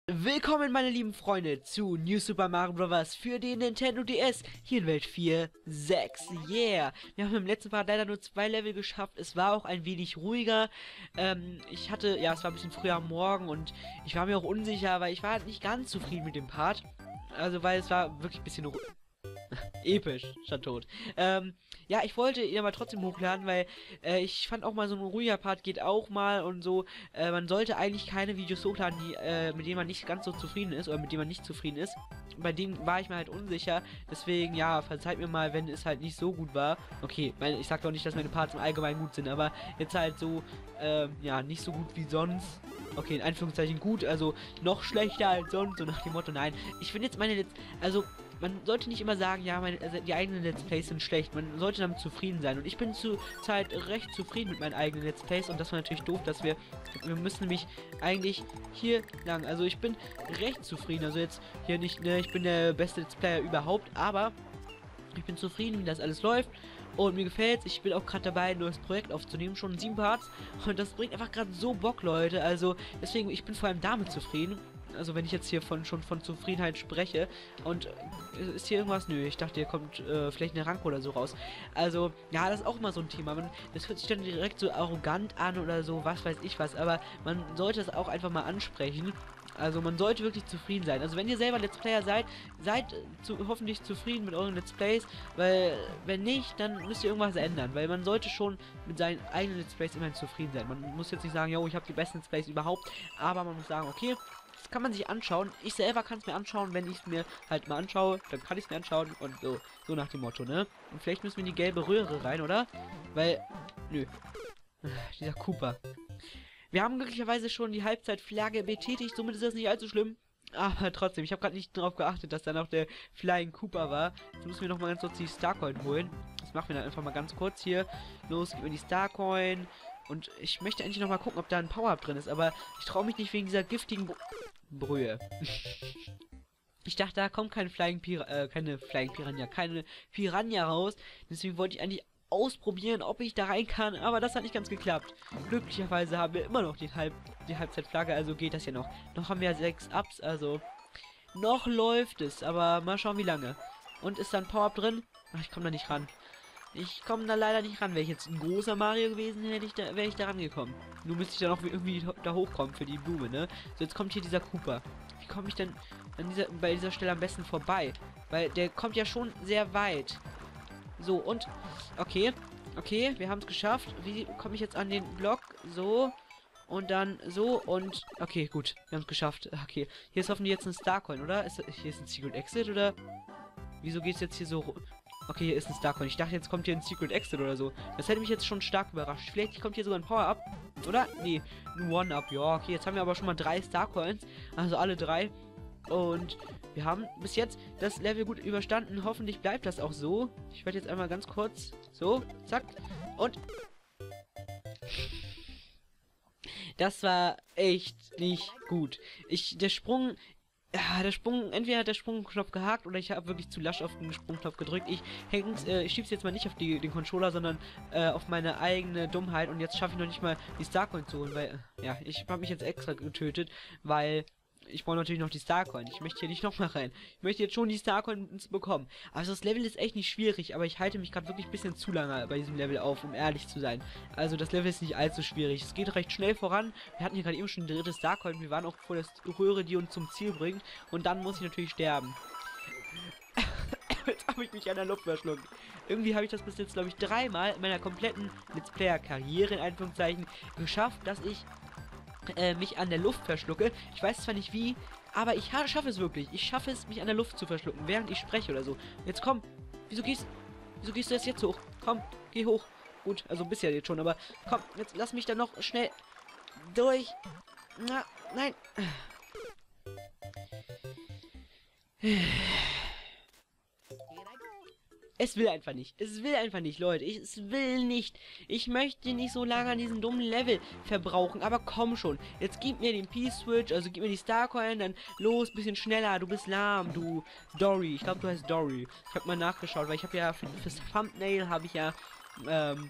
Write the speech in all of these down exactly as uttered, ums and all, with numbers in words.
Willkommen, meine lieben Freunde, zu New Super Mario Bros. Für den Nintendo D S, hier in Welt vier sechs, yeah! Wir haben im letzten Part leider nur zwei Level geschafft, es war auch ein wenig ruhiger, ähm, ich hatte, ja, es war ein bisschen früher am Morgen und ich war mir auch unsicher, weil ich war nicht ganz zufrieden mit dem Part, also, weil es war wirklich ein bisschen ruhig. Episch, schon tot. Ähm, ja, ich wollte ihn aber trotzdem hochladen, weil äh, ich fand auch mal, so ein ruhiger Part geht auch mal und so. Äh, man sollte eigentlich keine Videos hochladen, die, äh, mit denen man nicht ganz so zufrieden ist oder mit denen man nicht zufrieden ist. Bei denen war ich mir halt unsicher. Deswegen, ja, verzeiht mir mal, wenn es halt nicht so gut war. Okay, meine, ich sag doch nicht, dass meine Parts im Allgemeinen gut sind, aber jetzt halt so, äh, ja, nicht so gut wie sonst. Okay, in Anführungszeichen gut, also noch schlechter als sonst, so nach dem Motto, nein. Ich finde jetzt meine Let's... Also, man sollte nicht immer sagen, ja, meine, also die eigenen Let's Plays sind schlecht. Man sollte damit zufrieden sein. Und ich bin zurzeit recht zufrieden mit meinen eigenen Let's Plays. Und das war natürlich doof, dass wir... Wir müssen nämlich eigentlich hier lang. Also ich bin recht zufrieden. Also jetzt hier nicht, ne, ich bin der beste Let's Player überhaupt. Aber ich bin zufrieden, wie das alles läuft. Und mir gefällt's. Ich bin auch gerade dabei, ein neues Projekt aufzunehmen. Schon sieben Parts. Und das bringt einfach gerade so Bock, Leute. Also deswegen, ich bin vor allem damit zufrieden. Also wenn ich jetzt hier von schon von Zufriedenheit spreche. Und äh, ist hier irgendwas? Nö, ich dachte, hier kommt äh, vielleicht eine Ranke oder so raus. Also, ja, das ist auch immer so ein Thema. Man, das hört sich dann direkt so arrogant an oder so, was weiß ich was. Aber man sollte es auch einfach mal ansprechen. Also man sollte wirklich zufrieden sein. Also wenn ihr selber Let's Player seid, seid zu, hoffentlich zufrieden mit euren Let's Plays, weil wenn nicht, dann müsst ihr irgendwas ändern, weil man sollte schon mit seinen eigenen Let's Plays immerhin zufrieden sein. Man muss jetzt nicht sagen, yo, ich habe die besten Let's Plays überhaupt, aber man muss sagen, okay, das kann man sich anschauen. Ich selber kann es mir anschauen, wenn ich es mir halt mal anschaue, dann kann ich es mir anschauen und so, so nach dem Motto, ne? Und vielleicht müssen wir in die gelbe Röhre rein, oder? Weil, nö, dieser Cooper. Wir haben glücklicherweise schon die Halbzeitflagge betätigt, somit ist das nicht allzu schlimm. Aber trotzdem, ich habe gerade nicht darauf geachtet, dass dann auch der Flying Cooper war. Jetzt müssen wir noch mal ganz kurz die Starcoin holen. Das machen wir dann einfach mal ganz kurz hier. Los, gib mir die Starcoin. Und ich möchte endlich noch mal gucken, ob da ein Power-Up drin ist. Aber ich traue mich nicht wegen dieser giftigen Br Brühe. Ich dachte, da kommt kein Flying Pira äh, keine Flying Piranha, keine Piranha raus. Deswegen wollte ich eigentlich ausprobieren, ob ich da rein kann, aber das hat nicht ganz geklappt. Glücklicherweise haben wir immer noch die, Halb die Halbzeitflagge, also geht das ja noch. Noch haben wir sechs Ups, also noch läuft es, aber mal schauen wie lange. Und ist da ein Power-Up drin? Ach, ich komme da nicht ran. Ich komme da leider nicht ran. Wäre ich jetzt ein großer Mario gewesen, hätte ich da, wäre ich da rangekommen. Nur müsste ich da noch irgendwie da hochkommen für die Blume, ne? So, jetzt kommt hier dieser Cooper. Wie komme ich denn an dieser, bei dieser Stelle am besten vorbei? Weil der kommt ja schon sehr weit. So, und... Okay, okay, wir haben es geschafft. Wie komme ich jetzt an den Block? So, und dann so, und... Okay, gut, wir haben es geschafft. Okay, hier ist hoffentlich jetzt ein Starcoin, oder? Ist, hier ist ein Secret Exit, oder? Wieso geht es jetzt hier so... Okay, hier ist ein Starcoin. Ich dachte, jetzt kommt hier ein Secret Exit oder so. Das hätte mich jetzt schon stark überrascht. Vielleicht kommt hier sogar ein Power-Up, oder? Nee, ein One-Up. Ja, okay, jetzt haben wir aber schon mal drei Starcoins. Also alle drei. Und wir haben bis jetzt das Level gut überstanden. Hoffentlich bleibt das auch so. Ich werde jetzt einmal ganz kurz... So, zack. Und... Das war echt nicht gut. Ich, der Sprung... Ja, der Sprung, entweder hat der Sprungknopf gehakt oder ich habe wirklich zu lasch auf den Sprungknopf gedrückt. Ich häng's, äh, ich schieb's jetzt mal nicht auf die, den Controller, sondern äh, auf meine eigene Dummheit. Und jetzt schaffe ich noch nicht mal die Starcoin zu holen, weil, äh, ja, ich habe mich jetzt extra getötet, weil ich brauche natürlich noch die Starcoin. Ich möchte hier nicht nochmal rein. Ich möchte jetzt schon die Starcoins bekommen. Also das Level ist echt nicht schwierig, aber ich halte mich gerade wirklich ein bisschen zu lange bei diesem Level auf, um ehrlich zu sein. Also das Level ist nicht allzu schwierig. Es geht recht schnell voran. Wir hatten hier gerade eben schon die dritte Starcoin. Wir waren auch vor der Röhre, die uns zum Ziel bringt. Und dann muss ich natürlich sterben. Jetzt habe ich mich an der Luft verschluckt. Irgendwie habe ich das bis jetzt, glaube ich, dreimal in meiner kompletten Let's Player-Karriere, in Anführungszeichen, geschafft, dass ich Äh, mich an der Luft verschlucke. Ich weiß zwar nicht wie, aber ich schaffe es wirklich. Ich schaffe es, mich an der Luft zu verschlucken, während ich spreche oder so. Jetzt komm. Wieso gehst, wieso gehst du jetzt jetzt hoch? Komm, geh hoch. Gut, also bist ja jetzt schon, aber komm, jetzt lass mich da noch schnell durch. Na, nein. Es will einfach nicht. Es will einfach nicht, Leute. Ich, es will nicht. Ich möchte nicht so lange an diesem dummen Level verbrauchen. Aber komm schon. Jetzt gib mir den P-Switch. Also gib mir die Starcoin. Dann los, bisschen schneller. Du bist lahm, du Dory. Ich glaube, du heißt Dory. Ich habe mal nachgeschaut, weil ich habe ja für, fürs Thumbnail habe ich ja ähm,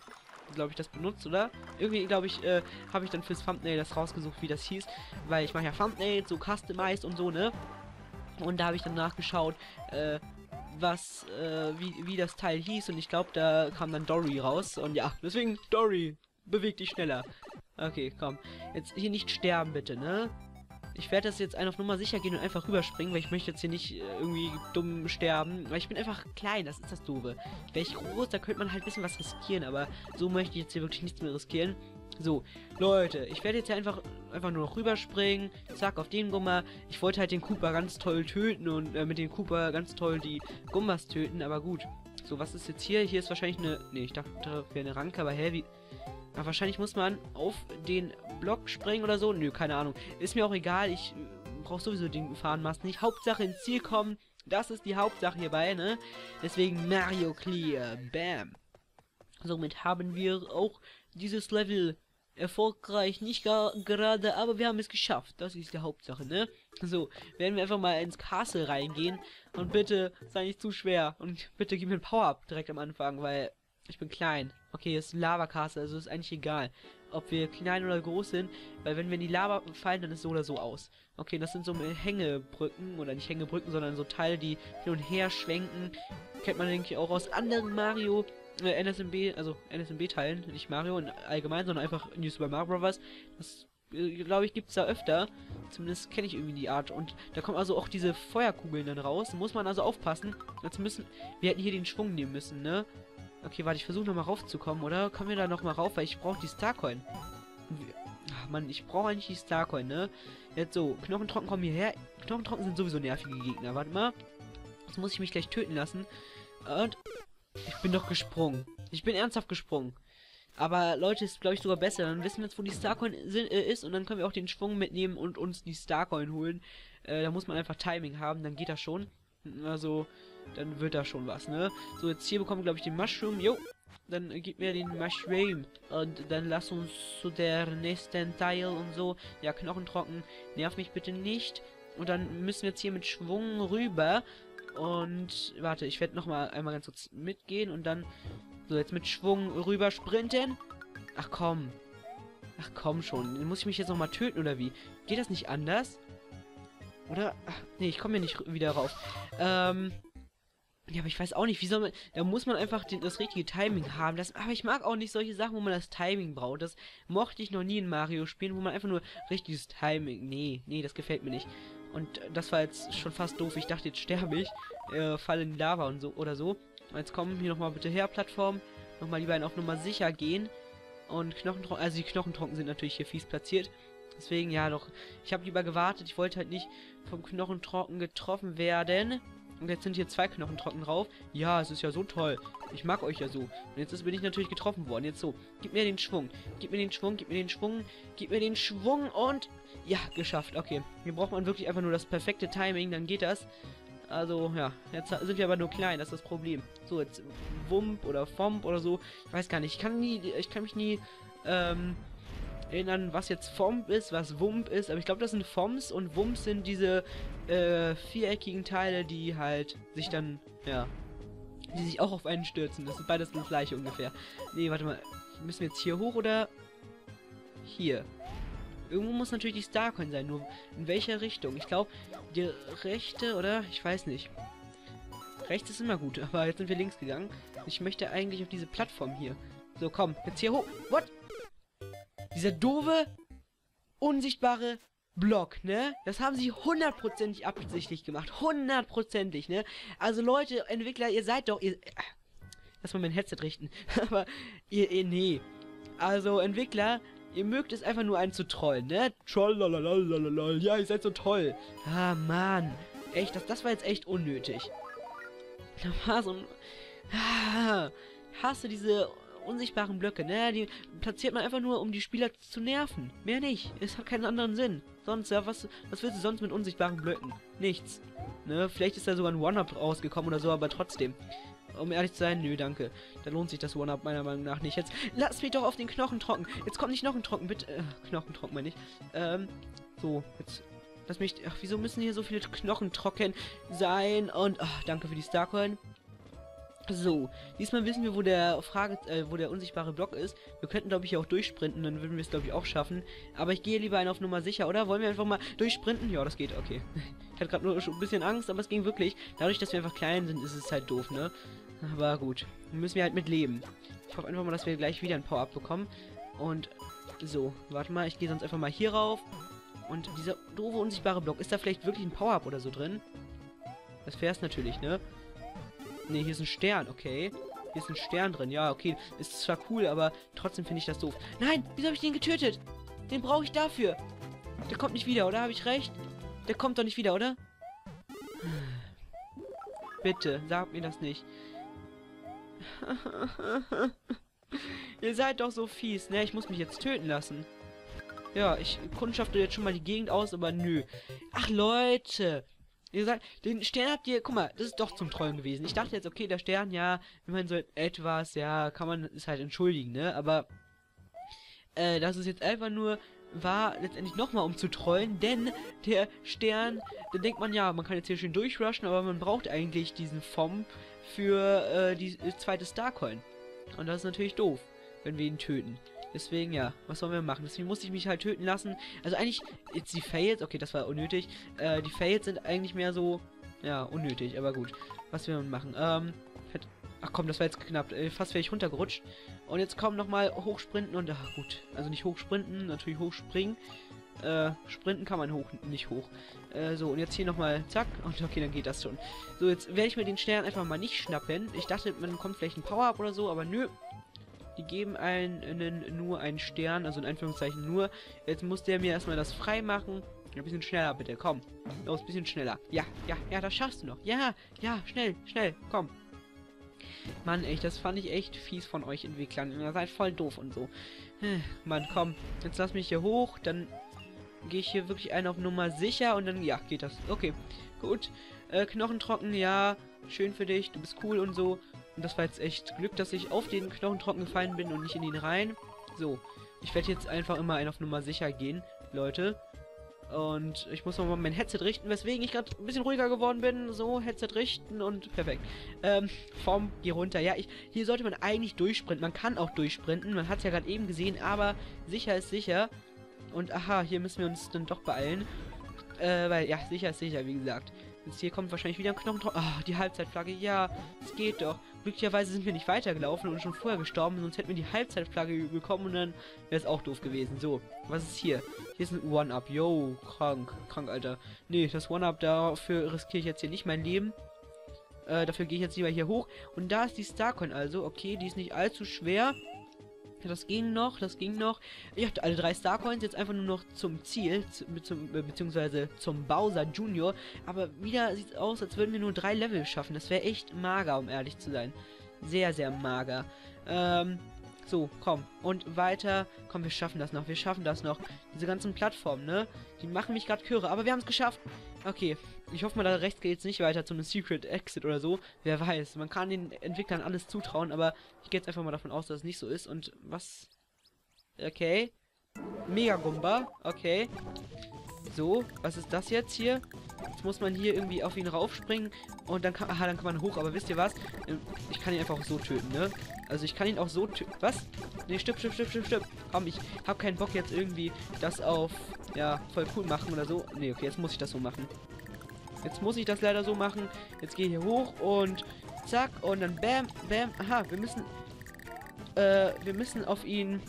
glaube ich, das benutzt, oder? Irgendwie, glaube ich, äh, habe ich dann fürs Thumbnail das rausgesucht, wie das hieß. Weil ich mache ja Thumbnails, so customized und so, ne? Und da habe ich dann nachgeschaut, äh, was, äh, wie, wie das Teil hieß. Und ich glaube, da kam dann Dory raus. Und ja, deswegen, Dory, beweg dich schneller. Okay, komm. Jetzt hier nicht sterben, bitte, ne? Ich werde das jetzt einfach nur mal sicher gehen und einfach rüberspringen, weil ich möchte jetzt hier nicht äh, irgendwie dumm sterben. Weil ich bin einfach klein, das ist das Doofe. Wäre ich groß, da könnte man halt ein bisschen was riskieren. Aber so möchte ich jetzt hier wirklich nichts mehr riskieren. So, Leute, ich werde jetzt hier einfach, einfach nur noch rüberspringen. Zack, auf den Gummer. Ich wollte halt den Cooper ganz toll töten und äh, mit dem Cooper ganz toll die Gummers töten, aber gut. So, was ist jetzt hier? Hier ist wahrscheinlich eine... Ne, ich dachte, wäre eine Ranke, aber hä, wie... Aber wahrscheinlich muss man auf den Block springen oder so. Nö, keine Ahnung. Ist mir auch egal, ich äh, brauche sowieso den Fahrenmast nicht. Hauptsache ins Ziel kommen. Das ist die Hauptsache hierbei, ne? Deswegen Mario Clear. Bam. Somit haben wir auch dieses Level erfolgreich, nicht gar gerade, aber wir haben es geschafft. Das ist die Hauptsache, ne? So, werden wir einfach mal ins Castle reingehen. Und bitte, sei nicht zu schwer. Und bitte gib mir ein Power-Up direkt am Anfang, weil ich bin klein. Okay, es ist ein Lava-Castle, also ist eigentlich egal, ob wir klein oder groß sind. Weil wenn wir in die Lava fallen, dann ist so oder so aus. Okay, das sind so Hängebrücken, oder nicht Hängebrücken, sondern so Teile, die hin und her schwenken. Kennt man, denke ich, auch aus anderen Mario Äh, N S M B, also N S M B-Teilen, nicht Mario und allgemein, sondern einfach New Super Mario Bros. Das, äh, glaube ich, gibt es da öfter. Zumindest kenne ich irgendwie die Art. Und da kommen also auch diese Feuerkugeln dann raus. Da muss man also aufpassen. Jetzt müssen, wir hätten hier den Schwung nehmen müssen, ne? Okay, warte, ich versuche nochmal raufzukommen, oder? Kommen wir da nochmal rauf, weil ich brauche die Starcoin. Ach, Mann, ich brauche eigentlich die Starcoin, ne? Jetzt so, Knochentrocken kommen hierher. Knochentrocken sind sowieso nervige Gegner. Warte mal. Jetzt muss ich mich gleich töten lassen. Und... ich bin doch gesprungen. Ich bin ernsthaft gesprungen. Aber Leute, ist glaube ich sogar besser. Dann wissen wir jetzt, wo die Starcoin äh, ist. Und dann können wir auch den Schwung mitnehmen und uns die Starcoin holen. Äh, da muss man einfach Timing haben. Dann geht das schon. Also, dann wird da schon was, ne? So, jetzt hier bekommen wir, glaube ich, den Mushroom. Jo. Dann äh, gib mir den Mushroom. Und dann lass uns zu der nächsten Teil und so. Ja, Knochentrocken. Nerv mich bitte nicht. Und dann müssen wir jetzt hier mit Schwung rüber. Und warte, ich werde noch mal einmal ganz kurz mitgehen und dann so jetzt mit Schwung rüber sprinten. Ach komm. Ach komm schon. Muss ich mich jetzt noch mal töten oder wie? Geht das nicht anders? Oder? Ach, nee, ich komme hier nicht wieder rauf. Ähm. Ja, aber ich weiß auch nicht, wie soll man... Da muss man einfach den, das richtige Timing haben. Das, aber ich mag auch nicht solche Sachen, wo man das Timing braucht. Das mochte ich noch nie in Mario spielen, wo man einfach nur richtiges Timing... Nee, nee, das gefällt mir nicht. Und das war jetzt schon fast doof. Ich dachte, jetzt sterbe ich. Äh, falle in die Lava und so oder so. Jetzt kommen hier nochmal bitte her, Plattform. Nochmal lieber auf Nummer sicher gehen. Und Knochentrocken... Also die Knochentrocken sind natürlich hier fies platziert. Deswegen, ja doch. Ich habe lieber gewartet. Ich wollte halt nicht vom Knochentrocken getroffen werden. Und jetzt sind hier zwei Knochentrocken drauf. Ja, es ist ja so toll. Ich mag euch ja so. Und jetzt ist, bin ich natürlich getroffen worden. Jetzt so. Gib mir den Schwung. Gib mir den Schwung. Gib mir den Schwung. Gib mir den Schwung. Und... ja, geschafft. Okay. Hier braucht man wirklich einfach nur das perfekte Timing. Dann geht das. Also, ja. Jetzt sind wir aber nur klein. Das ist das Problem. So, jetzt Wump oder Fomp oder so. Ich weiß gar nicht. Ich kann nie... Ich kann mich nie... Ähm... erinnern, was jetzt Fomp ist, was Wump ist, aber ich glaube, das sind Fomps und Wumps sind diese äh, viereckigen Teile, die halt sich dann, ja, die sich auch auf einen stürzen. Das ist beides das gleiche ungefähr. Nee, warte mal, müssen wir jetzt hier hoch oder hier? Irgendwo muss natürlich die Starcoin sein, nur in welcher Richtung? Ich glaube, die rechte, oder? Ich weiß nicht. Rechts ist immer gut, aber jetzt sind wir links gegangen. Ich möchte eigentlich auf diese Plattform hier. So, komm, jetzt hier hoch. What? Dieser doofe, unsichtbare Block, ne? Das haben sie hundertprozentig absichtlich gemacht. Hundertprozentig, ne? Also Leute, Entwickler, ihr seid doch... Ihr, äh, lass mal mein Headset richten. Aber ihr, ihr, nee. Also Entwickler, ihr mögt es einfach nur einen zu trollen, ne? Trollalalalala. Ja, ihr seid so toll. Ah, Mann. Echt, das, das war jetzt echt unnötig. Da war so ein... Ah, hasse diese... unsichtbaren Blöcke, ne? Die platziert man einfach nur, um die Spieler zu nerven. Mehr nicht. Es hat keinen anderen Sinn. Sonst, ja, was, was willst du sonst mit unsichtbaren Blöcken? Nichts. Ne? Vielleicht ist da sogar ein One-Up rausgekommen oder so, aber trotzdem. Um ehrlich zu sein, nö, danke. Da lohnt sich das One-Up meiner Meinung nach nicht. Jetzt lass mich doch auf den Knochen trocken. Jetzt kommt nicht Knochentrocken, bitte. Äh, Knochentrocken meine ich. Ähm, so, jetzt. Lass mich. Ach, wieso müssen hier so viele Knochentrocken sein? Und, ach, danke für die Starcoin. So, diesmal wissen wir, wo der Frage, äh, wo der unsichtbare Block ist. Wir könnten, glaube ich, hier auch durchsprinten, dann würden wir es, glaube ich, auch schaffen. Aber ich gehe lieber einen auf Nummer sicher, oder? Wollen wir einfach mal durchsprinten? Ja, das geht, okay. Ich hatte gerade nur schon ein bisschen Angst, aber es ging wirklich. Dadurch, dass wir einfach klein sind, ist es halt doof, ne? Aber gut, müssen wir halt mit leben. Ich hoffe einfach mal, dass wir gleich wieder ein Power-Up bekommen. Und so, warte mal, ich gehe sonst einfach mal hier rauf. Und dieser doofe, unsichtbare Block, ist da vielleicht wirklich ein Power-Up oder so drin? Das wäre es natürlich, ne? Ne, hier ist ein Stern, okay. Hier ist ein Stern drin, ja, okay. Ist zwar cool, aber trotzdem finde ich das doof. Nein, wieso habe ich den getötet? Den brauche ich dafür. Der kommt nicht wieder, oder? Habe ich recht? Der kommt doch nicht wieder, oder? Bitte, sag mir das nicht. Ihr seid doch so fies, ne? Ich muss mich jetzt töten lassen. Ja, ich kundschafte jetzt schon mal die Gegend aus, aber nö. Ach, Leute. Ihr sagt, den Stern habt ihr, guck mal, das ist doch zum Trollen gewesen. Ich dachte jetzt, okay, der Stern, ja, wenn man so etwas, ja, kann man es halt entschuldigen, ne? Aber, äh, das ist jetzt einfach nur, war letztendlich nochmal um zu trollen, denn der Stern, da denkt man, ja, man kann jetzt hier schön durchrushen, aber man braucht eigentlich diesen F O M für, äh, die äh, zweite Starcoin. Und das ist natürlich doof, wenn wir ihn töten. Deswegen, ja, was sollen wir machen? Deswegen musste ich mich halt töten lassen. Also eigentlich, jetzt die Fails, okay, das war unnötig. Äh, die Fails sind eigentlich mehr so, ja, unnötig, aber gut. Was wir machen? Ähm, ach komm, das war jetzt knapp. Äh, fast wäre ich runtergerutscht. Und jetzt kommen nochmal hochsprinten und, ach gut. Also nicht hochsprinten, natürlich hochspringen. Äh, sprinten kann man hoch, nicht hoch. Äh, so, und jetzt hier nochmal, zack. Und okay, dann geht das schon. So, jetzt werde ich mir den Stern einfach mal nicht schnappen. Ich dachte, man kommt vielleicht ein Power-Up oder so, aber nö. Die geben einen nur einen Stern, also in Anführungszeichen nur. Jetzt muss der mir erstmal das frei machen. Ein bisschen schneller, bitte, komm. Los, ein bisschen schneller. Ja, ja, ja, das schaffst du noch. Ja, ja, schnell, schnell, komm. Mann, echt, das fand ich echt fies von euch Entwicklern. Ihr seid voll doof und so. Mann, komm, jetzt lass mich hier hoch, dann gehe ich hier wirklich einen auf Nummer sicher und dann, ja, geht das. Okay, gut. Äh, Knochentrocken, ja, schön für dich, du bist cool und so. Und das war jetzt echt Glück, dass ich auf den Knochentrocken gefallen bin und nicht in ihn rein. So, ich werde jetzt einfach immer einen auf Nummer sicher gehen, Leute. Und ich muss nochmal mein Headset richten, weswegen ich gerade ein bisschen ruhiger geworden bin. So, Headset richten und perfekt. Ähm, Form, geh runter. Ja, ich, hier sollte man eigentlich durchsprinten. Man kann auch durchsprinten, man hat es ja gerade eben gesehen, aber sicher ist sicher. Und aha, hier müssen wir uns dann doch beeilen. Äh, weil, ja, sicher ist sicher, wie gesagt. Jetzt hier kommt wahrscheinlich wieder ein Knochen. Ah, die Halbzeitflagge. Ja, es geht doch. Glücklicherweise sind wir nicht weitergelaufen und schon vorher gestorben, sonst hätten wir die Halbzeitflagge bekommen und dann wäre es auch doof gewesen. So, was ist hier? Hier ist ein One-Up. Yo, krank. Krank, Alter. Nee, das One-Up, dafür riskiere ich jetzt hier nicht mein Leben. Äh, dafür gehe ich jetzt lieber hier hoch. Und da ist die Starcoin also. Okay, die ist nicht allzu schwer. Das ging noch, das ging noch. Ich hatte alle drei Starcoins jetzt einfach nur noch zum Ziel, zum, beziehungsweise zum Bowser Junior. Aber wieder sieht es aus, als würden wir nur drei Level schaffen. Das wäre echt mager, um ehrlich zu sein. Sehr, sehr mager. Ähm, so, komm. Und weiter. Komm, wir schaffen das noch, wir schaffen das noch. Diese ganzen Plattformen, ne? Die machen mich gerade Chöre, aber wir haben es geschafft. Okay, ich hoffe mal, da rechts geht es nicht weiter zu einem Secret Exit oder so. Wer weiß, man kann den Entwicklern alles zutrauen, aber ich gehe jetzt einfach mal davon aus, dass es nicht so ist. Und was? Okay. Mega Gumba, okay. So, was ist das jetzt hier? Jetzt muss man hier irgendwie auf ihn raufspringen und dann kann, aha, dann kann man hoch, aber wisst ihr was? Ich kann ihn einfach auch so töten, ne? Also ich kann ihn auch so töten. Was? Ne, stirb, stirb, stirb, stirb, stirb. Komm, ich habe keinen Bock jetzt irgendwie das auf, ja, voll cool machen oder so. Ne, okay, jetzt muss ich das so machen. Jetzt muss ich das leider so machen. Jetzt gehe ich hier hoch und zack und dann bam, bam. Aha, wir müssen, äh, wir müssen auf ihn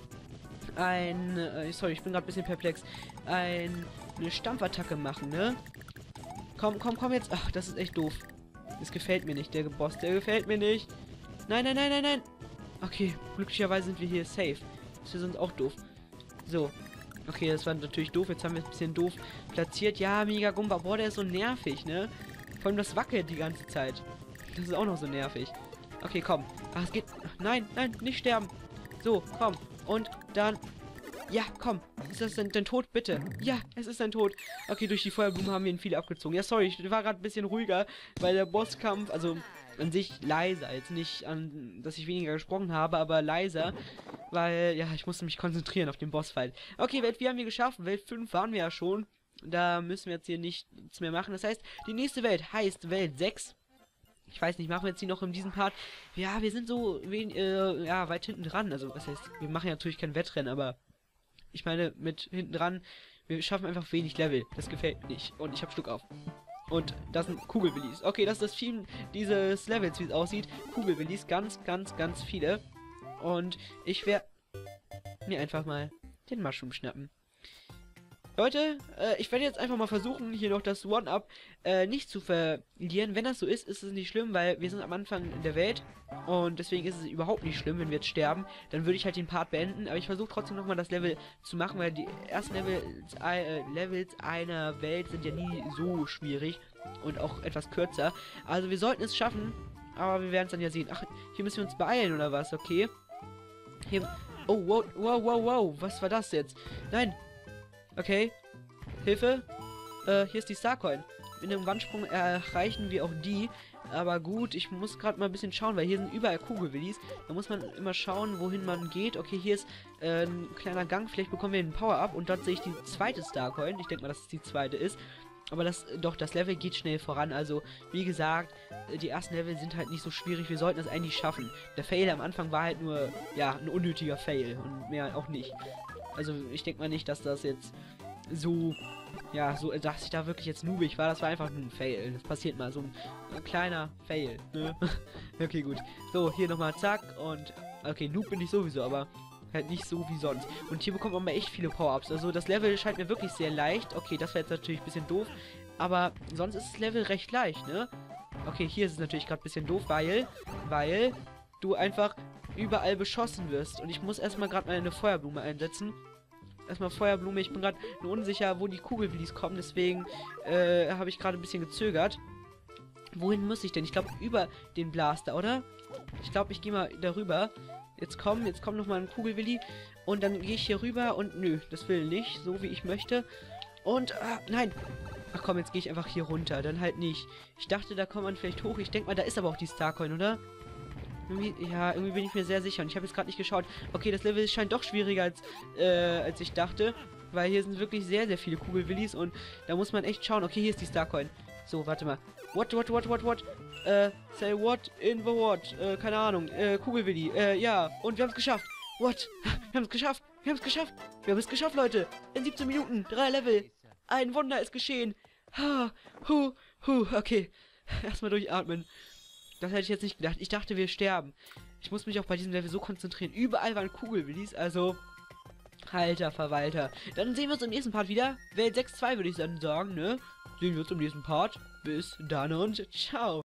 ein, äh, sorry, ich bin gerade ein bisschen perplex, ein, eine Stampfattacke machen, ne? Komm, komm, komm jetzt. Ach, das ist echt doof. Das gefällt mir nicht, der Boss, der gefällt mir nicht. Nein, nein, nein, nein, nein. Okay, glücklicherweise sind wir hier safe. Das ist sonst auch doof. So. Okay, das war natürlich doof. Jetzt haben wir es ein bisschen doof platziert. Ja, Mega Gumba. Boah, der ist so nervig, ne? Vor allem das wackelt die ganze Zeit. Das ist auch noch so nervig. Okay, komm. Ach, es geht. Nein, nein, nicht sterben. So, komm. Und dann. Ja, komm. Ist das denn dein Tod? Bitte. Ja, es ist dein Tod. Okay, durch die Feuerblumen haben wir ihn viel abgezogen. Ja, sorry, ich war gerade ein bisschen ruhiger, weil der Bosskampf, also an sich leiser, jetzt nicht an, dass ich weniger gesprochen habe, aber leiser, weil, ja, ich musste mich konzentrieren auf den Bossfight. Okay, Welt vier haben wir geschafft, Welt fünf waren wir ja schon, da müssen wir jetzt hier nichts mehr machen. Das heißt, die nächste Welt heißt Welt sechs. Ich weiß nicht, machen wir jetzt die noch in diesem Part? Ja, wir sind so wen, äh, ja, weit hinten dran. Also, was heißt, wir machen ja natürlich kein Wettrennen, aber ich meine, mit hinten dran, wir schaffen einfach wenig Level. Das gefällt mir nicht. Und ich habe Schluck auf. Und das sind Kugelwillis. Okay, das ist das Team dieses Levels, wie es aussieht. Kugelwillis, ganz, ganz, ganz viele. Und ich werde mir einfach mal den Mushroom schnappen. Leute, äh, ich werde jetzt einfach mal versuchen, hier noch das One-Up äh, nicht zu verlieren. Wenn das so ist, ist es nicht schlimm, weil wir sind am Anfang der Welt. Und deswegen ist es überhaupt nicht schlimm, wenn wir jetzt sterben. Dann würde ich halt den Part beenden. Aber ich versuche trotzdem nochmal das Level zu machen, weil die ersten Levels, äh, Levels einer Welt sind ja nie so schwierig. Und auch etwas kürzer. Also wir sollten es schaffen. Aber wir werden es dann ja sehen. Ach, hier müssen wir uns beeilen oder was? Okay. Hier... Oh, wow, wow, wow, wow. Was war das jetzt? Nein. Okay. Hilfe. Äh, hier ist die Starcoin. In dem Wandsprung erreichen wir auch die. Aber gut, ich muss gerade mal ein bisschen schauen, weil hier sind überall Kugelwillis. Da muss man immer schauen, wohin man geht. Okay, hier ist äh, ein kleiner Gang. Vielleicht bekommen wir einen Power-Up. Und dort sehe ich die zweite Starcoin. Ich denke mal, dass es die zweite ist. Aber das, doch, das Level geht schnell voran. Also, wie gesagt, die ersten Level sind halt nicht so schwierig. Wir sollten das eigentlich schaffen. Der Fail am Anfang war halt nur, ja, ein unnötiger Fail. Und mehr auch nicht. Also, ich denke mal nicht, dass das jetzt so, ja, so, dass ich da wirklich jetzt noobig war. Das war einfach nur ein Fail. Das passiert mal. So ein, ein kleiner Fail, ne? Okay, gut. So, hier nochmal zack. Und, okay, Noob bin ich sowieso, aber halt nicht so wie sonst. Und hier bekommt man mal echt viele Power-Ups. Also das Level scheint mir wirklich sehr leicht. Okay, das wäre jetzt natürlich ein bisschen doof. Aber sonst ist das Level recht leicht, ne? Okay, hier ist es natürlich gerade ein bisschen doof, weil, weil du einfach überall beschossen wirst. Und ich muss erstmal gerade mal eine Feuerblume einsetzen. Erstmal Feuerblume. Ich bin gerade unsicher, wo die Kugelwillis kommen. Deswegen äh, habe ich gerade ein bisschen gezögert. Wohin muss ich denn? Ich glaube, über den Blaster, oder? Ich glaube, ich gehe mal darüber. Jetzt kommen, jetzt kommt nochmal ein Kugelwilli. Und dann gehe ich hier rüber und nö, das will nicht, so wie ich möchte. Und, ah, nein. Ach komm, jetzt gehe ich einfach hier runter, dann halt nicht. Ich dachte, da kommt man vielleicht hoch. Ich denke mal, da ist aber auch die Starcoin, oder? Irgendwie, ja, irgendwie bin ich mir sehr sicher. Und ich habe jetzt gerade nicht geschaut. Okay, das Level scheint doch schwieriger als, äh, als ich dachte. Weil hier sind wirklich sehr, sehr viele Kugelwillis. Und da muss man echt schauen. Okay, hier ist die Starcoin. So, warte mal. What, what, what, what, what? Äh, say what in the what? Äh, keine Ahnung. Äh, Kugelwilli. Äh, ja. Und wir haben es geschafft. What? Wir haben es geschafft. Wir haben es geschafft. Wir haben es geschafft, Leute. In siebzehn Minuten. Drei Level. Ein Wunder ist geschehen. Ha. Hu. Hu. Okay. Erstmal durchatmen. Das hätte ich jetzt nicht gedacht. Ich dachte, wir sterben. Ich muss mich auch bei diesem Level so konzentrieren. Überall waren Kugelwillis. Also... Alter Verwalter. Dann sehen wir uns im nächsten Part wieder. Welt sechs Punkt zwei würde ich dann sagen, ne? Sehen wir uns im nächsten Part. Bis dann und ciao.